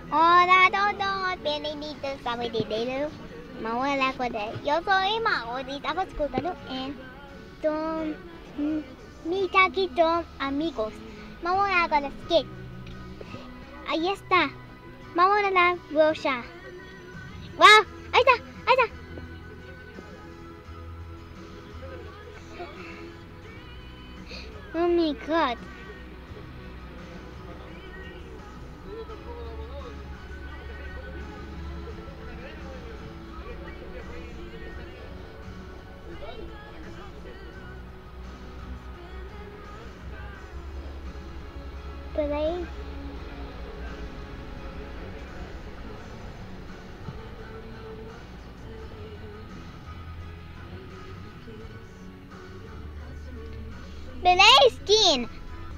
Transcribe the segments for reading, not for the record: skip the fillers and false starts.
Hola a todos, bienvenidos a mi video. Vamos a hablar con él. Yo soy Mao y estamos escuchando en mi taquito amigos. Vamos a hablar con el skate. Ahí está. Vamos a la rosa. ¡Wow! Ahí está, ahí está. Oh my god. Play. Play skin.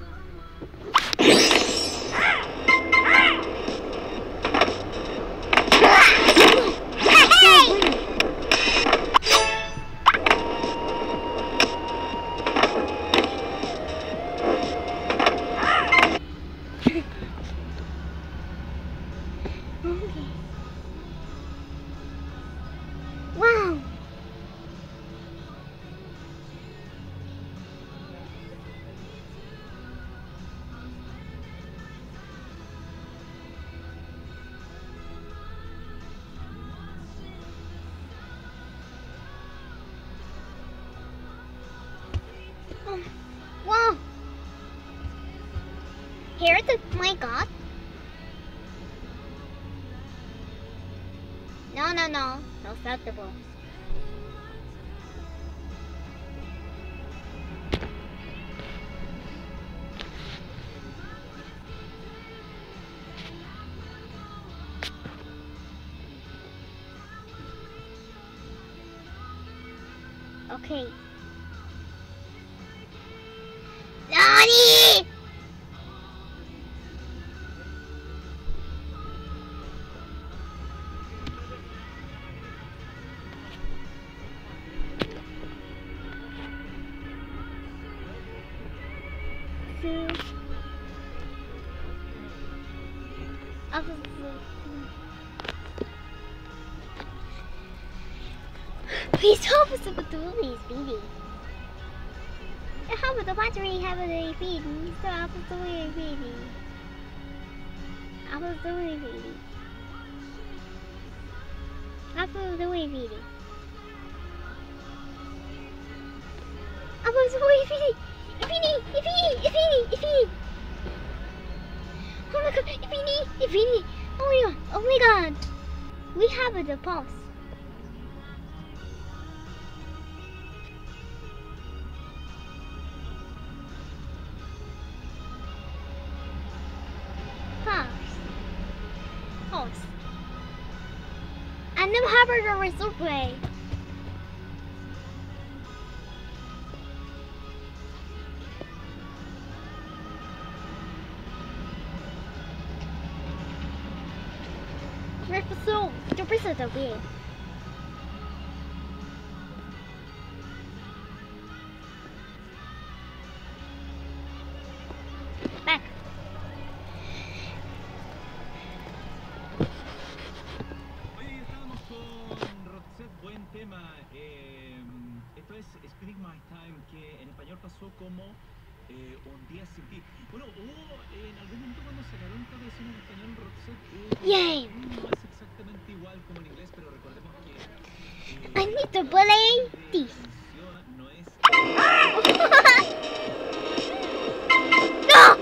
Wow. Wow. Here's the my god. No, no, no. No acceptable. Okay. Nani! Please help us with the movies, baby. How about the battery have a feed? So help us with the baby. Help us with the baby. Help us with the baby. Help us with the baby. Ifini. Oh my god, Ifini. Oh my god. We have the pulse. Pulse. And then have the result play. Represent, yo pienso también. Back. Hoy estábamos con Roxette, buen tema. Esto es Speak My Time, que en español pasó como Un día sin ti. Bueno, en algún momento cuando sacaron esta versión en español, Roxette, Yay! no es exactamente igual como en inglés, pero recordemos que I need to play this. no es No!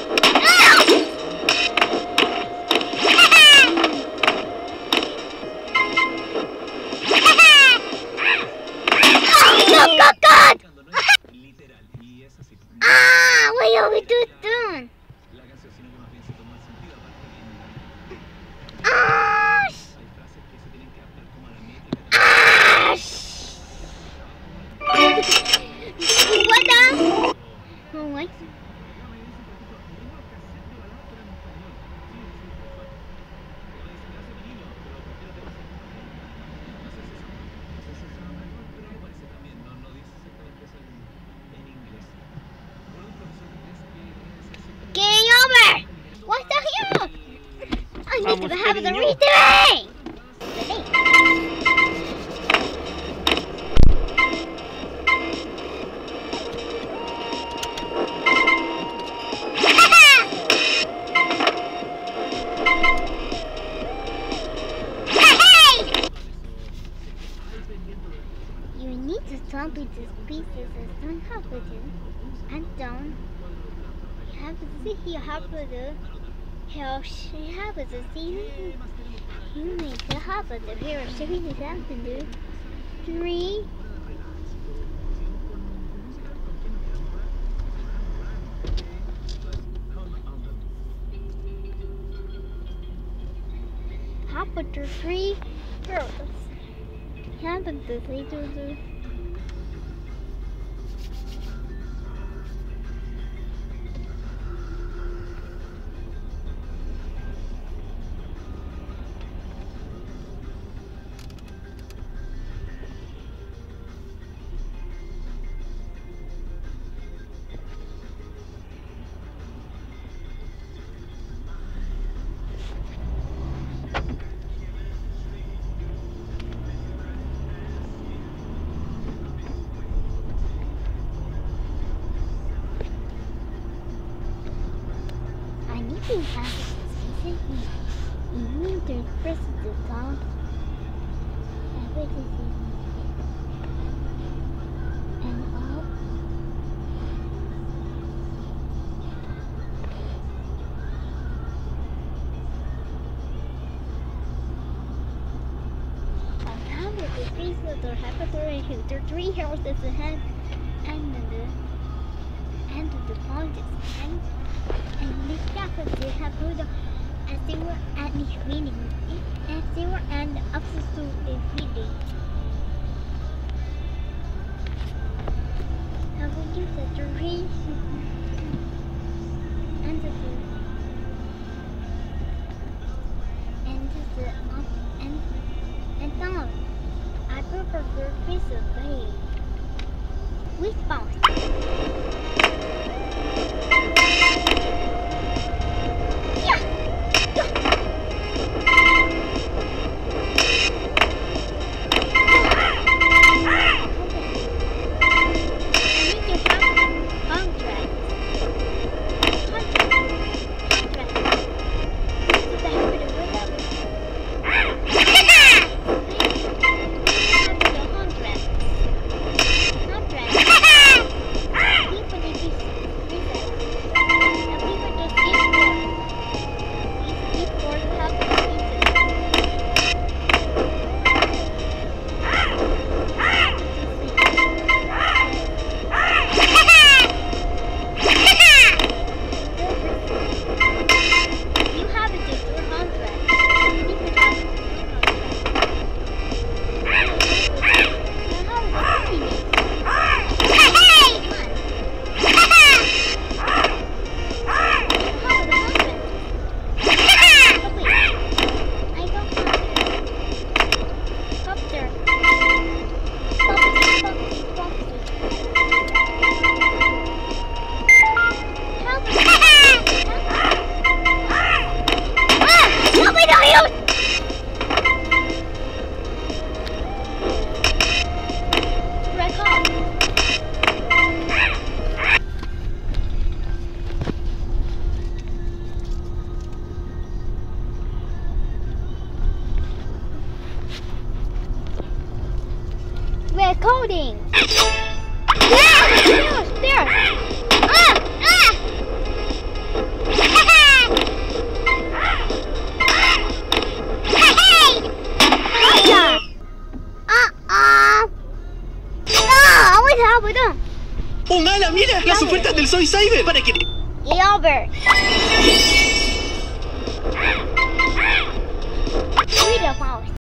God! literal, y es así. Ah, what are we doing? La canción, sino que más bien se toma el sentido, aparte bien. Ah! Hay frases que se tienen que adaptar como a la métrica. vamos, the hell is cariño. we doing? You need to stop with these pieces and don't have to do. And don't. You have to see, you have to do. You have to see. You need to have to do. Here, show me the have to do. 3. Hop with the 3 girls. You have to do. I need to have this you need to press the top. Everything and up. On top of the piece of the hyperthrow, there are 3 houses ahead and the point and this capital have put as they were at the meeting, as they were and access to the meeting. I will use the 3 and the up and down. I prefer the piece of way. With bounce. Recording. There. ¡Oh, mala! ¡Mira! ¡Las ofertas del Soy Cyber! ¡Para que... Game over. Read the mouse.